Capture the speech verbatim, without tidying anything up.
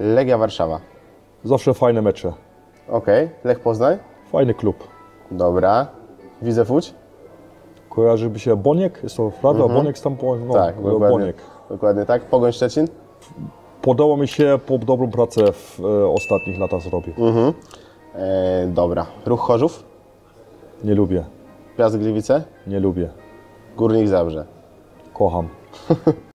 Legia Warszawa. Zawsze fajne mecze. Okej. Lech Poznań. Fajny klub. Dobra. Widzew Łódź. Kojarzy mi się Boniek? Jest to prawda? Mhm. Boniek Stampoń? No, Tak, dokładnie. Boniek. Dokładnie tak. Pogoń Szczecin. Podoba mi się, po dobrą pracę w e, ostatnich latach zrobił. Mhm. E, dobra. Ruch Chorzów. Nie lubię, Piast Gliwice. nie lubię. Górnik Zabrze. Kocham.